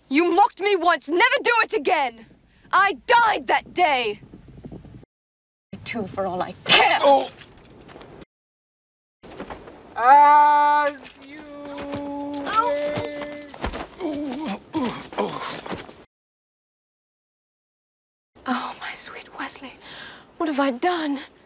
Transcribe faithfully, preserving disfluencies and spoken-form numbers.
You mocked me once, never do it again! I died that day! Too, for all I care! Oh! As you Oh. were. Oh, oh. Oh, my sweet Wesley, what have I done?